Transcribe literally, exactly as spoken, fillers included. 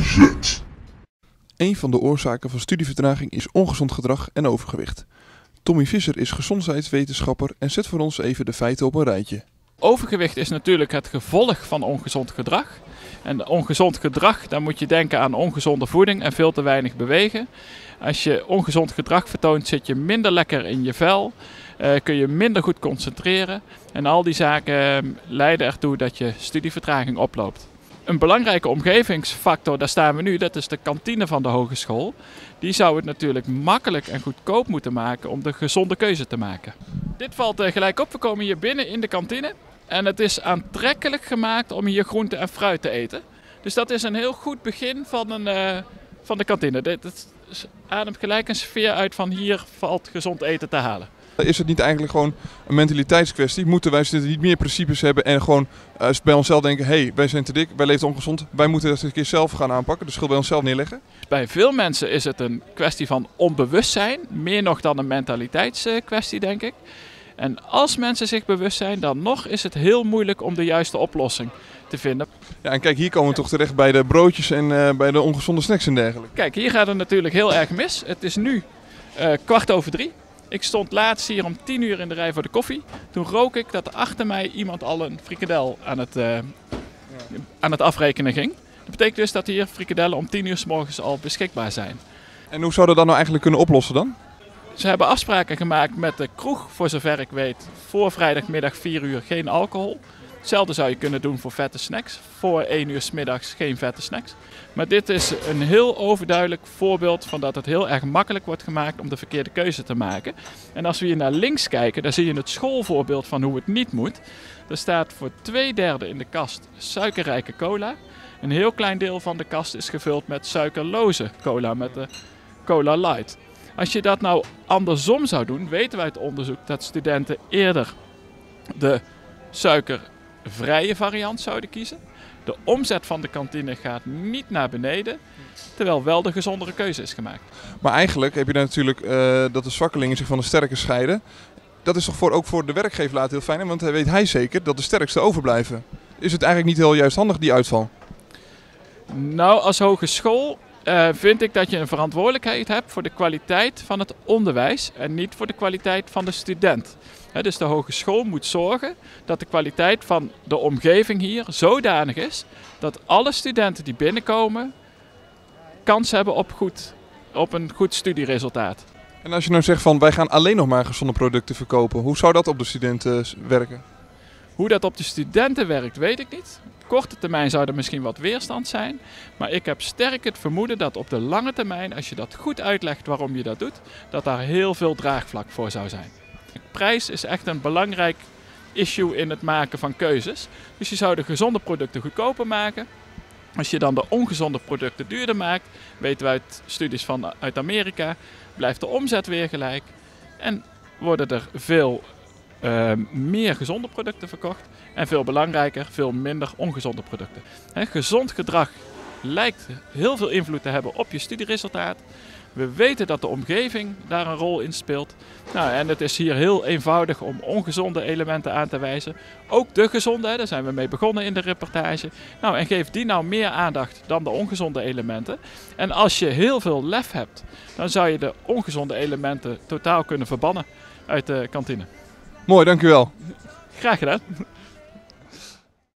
Z. Een van de oorzaken van studievertraging is ongezond gedrag en overgewicht. Tommy Visser is gezondheidswetenschapper en zet voor ons even de feiten op een rijtje. Overgewicht is natuurlijk het gevolg van ongezond gedrag. En ongezond gedrag, dan moet je denken aan ongezonde voeding en veel te weinig bewegen. Als je ongezond gedrag vertoont, zit je minder lekker in je vel, uh, kun je minder goed concentreren. En al die zaken leiden ertoe dat je studievertraging oploopt. Een belangrijke omgevingsfactor, daar staan we nu, dat is de kantine van de hogeschool. Die zou het natuurlijk makkelijk en goedkoop moeten maken om de gezonde keuze te maken. Dit valt uh, gelijk op, we komen hier binnen in de kantine. En het is aantrekkelijk gemaakt om hier groente en fruit te eten. Dus dat is een heel goed begin van, een, uh, van de kantine. Dit, dit ademt gelijk een sfeer uit van hier valt gezond eten te halen. Is het niet eigenlijk gewoon een mentaliteitskwestie? Moeten wij niet meer principes hebben en gewoon uh, bij onszelf denken... hé, hey, wij zijn te dik, wij leven ongezond, wij moeten dat een keer zelf gaan aanpakken, de schuld bij onszelf neerleggen? Bij veel mensen is het een kwestie van onbewustzijn, meer nog dan een mentaliteitskwestie, denk ik. En als mensen zich bewust zijn, dan nog is het heel moeilijk om de juiste oplossing te vinden. Ja, en kijk, hier komen we toch terecht bij de broodjes en uh, bij de ongezonde snacks en dergelijke. Kijk, hier gaat het natuurlijk heel erg mis. Het is nu uh, kwart over drie. Ik stond laatst hier om tien uur in de rij voor de koffie. Toen rook ik dat achter mij iemand al een frikadel aan het, uh, ja. aan het afrekenen ging. Dat betekent dus dat hier frikadellen om tien uur 's morgens al beschikbaar zijn. En hoe zou dat dan nou eigenlijk kunnen oplossen dan? Ze hebben afspraken gemaakt met de kroeg, voor zover ik weet, voor vrijdagmiddag vier uur geen alcohol. Hetzelfde zou je kunnen doen voor vette snacks. Voor één uur 's middags geen vette snacks. Maar dit is een heel overduidelijk voorbeeld van dat het heel erg makkelijk wordt gemaakt om de verkeerde keuze te maken. En als we hier naar links kijken, dan zie je het schoolvoorbeeld van hoe het niet moet. Er staat voor twee derde in de kast suikerrijke cola. Een heel klein deel van de kast is gevuld met suikerloze cola, met de Cola Light. Als je dat nou andersom zou doen, weten we uit onderzoek dat studenten eerder de suikervrije variant zouden kiezen. De omzet van de kantine gaat niet naar beneden, terwijl wel de gezondere keuze is gemaakt. Maar eigenlijk heb je dan natuurlijk uh, dat de zwakkelingen zich van de sterke scheiden. Dat is toch voor, ook voor de werkgever later heel fijn, want hij weet hij zeker dat de sterkste overblijven. Is het eigenlijk niet heel juist handig, die uitval? Nou, als hogeschool uh, vind ik dat je een verantwoordelijkheid hebt voor de kwaliteit van het onderwijs en niet voor de kwaliteit van de student. He, dus de hogeschool moet zorgen dat de kwaliteit van de omgeving hier zodanig is dat alle studenten die binnenkomen kans hebben op, goed, op een goed studieresultaat. En als je nou zegt van wij gaan alleen nog maar gezonde producten verkopen, hoe zou dat op de studenten werken? Hoe dat op de studenten werkt, weet ik niet. Op korte termijn zou er misschien wat weerstand zijn. Maar ik heb sterk het vermoeden dat op de lange termijn, als je dat goed uitlegt waarom je dat doet, dat daar heel veel draagvlak voor zou zijn. Prijs is echt een belangrijk issue in het maken van keuzes. Dus je zou de gezonde producten goedkoper maken. Als je dan de ongezonde producten duurder maakt, weten we uit studies van, uit Amerika, blijft de omzet weer gelijk. En worden er veel uh, meer gezonde producten verkocht. En veel belangrijker, veel minder ongezonde producten. He, gezond gedrag lijkt heel veel invloed te hebben op je studieresultaat. We weten dat de omgeving daar een rol in speelt. Nou, en het is hier heel eenvoudig om ongezonde elementen aan te wijzen. Ook de gezonde, hè, daar zijn we mee begonnen in de reportage. Nou, en geef die nou meer aandacht dan de ongezonde elementen. En als je heel veel lef hebt, dan zou je de ongezonde elementen totaal kunnen verbannen uit de kantine. Mooi, dankjewel. Graag gedaan.